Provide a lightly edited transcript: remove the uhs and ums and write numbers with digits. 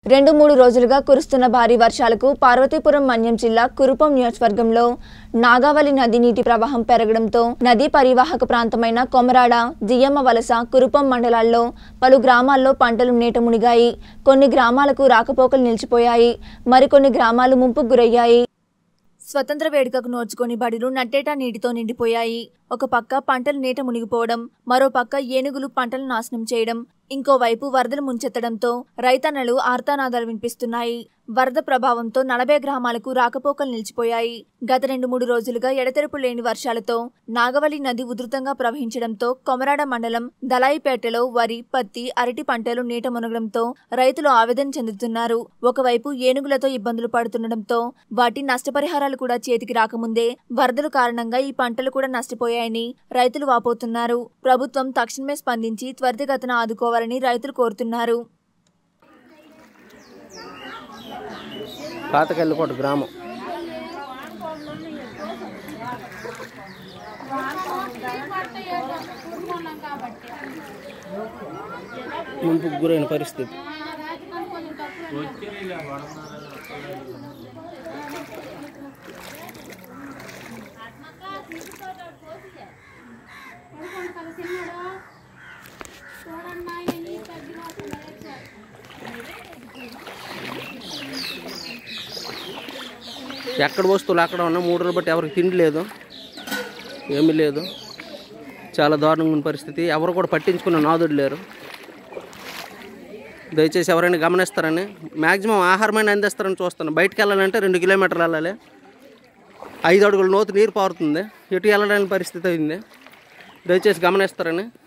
2-3 రోజులుగా కురుస్తున్న భారీ వర్షాలకు పార్వతీపురం మన్యం జిల్లా కురుపం నియోజకవర్గంలో నాగావళి నది నీటి ప్రవాహం పెరగడంతో నదీ పరివాహక ప్రాంతమైన కొమరాడ, జియ్యమ్మ వలస, కురుపం మండలాల్లో పలు గ్రామాల్లో పంటలు నీట మునిగాయి. కొన్ని గ్రామాలకు రాకపోకలు నిలిచిపోయాయి. మరికొన్ని గ్రామాలు ముంపుకు గురయ్యాయి. స్వతంత్ర వేడుకకు నోచుకొని బడులు నట్టేటా నీటితో నిండిపోయాయి. ఒక పక్క పంటలు నీట మునిగిపోవడం, మరో పక్క ఏనుగులు పంటలు నాశనం చేయడం, ఇంకోవైపు వరదలు ముంచెత్తడంతో రైతన్నలు ఆర్తనాదాలు వినిపిస్తున్నాయి. వరద ప్రభావంతో 40 గ్రామాలకు రాకపోకలు నిలిచిపోయాయి. గత 2-3 రోజులుగా ఎడతెరపు లేని వర్షాలతో నాగవళి నది ఉధృతంగా ప్రవహించడంతో కొమరాడ మండలం దళాయిపేటలో వరి, పత్తి, అరటి పంటలు నీట మునగడంతో రైతులు ఆవేదన చెందుతున్నారు. ఒకవైపు ఏనుగులతో ఇబ్బందులు పడుతుండటంతో వాటి నష్టపరిహారాలు కూడా చేతికి రాకముందే వరదల కారణంగా ఈ పంటలు కూడా నష్టపోయాయని రైతులు వాపోతున్నారు. ప్రభుత్వం తక్షణమే స్పందించి త్వరితగతిన ఆదుకోవాలని రైతులు కోరుతున్నారు. పాతకల్లికోట గ్రామం ముంపుకు గురైన పరిస్థితి. ఎక్కడ వస్తువులు అక్కడ ఉన్నా 3 రోజులు బట్టి ఎవరికి తిండి లేదు, ఏమీ లేదు. చాలా దారుణంగా ఉన్న పరిస్థితి. ఎవరు కూడా పట్టించుకున్న నాదుడు లేరు. దయచేసి ఎవరైనా గమనిస్తారని, మ్యాక్సిమం ఆహారమైన అందిస్తారని చూస్తాను. బయటకు వెళ్ళాలంటే 2 కిలోమీటర్లు వెళ్ళాలి. 5 అడుగుల లోతు నీరు పారుతుంది. ఎటు వెళ్ళడానికి పరిస్థితి అయింది. దయచేసి గమనిస్తారని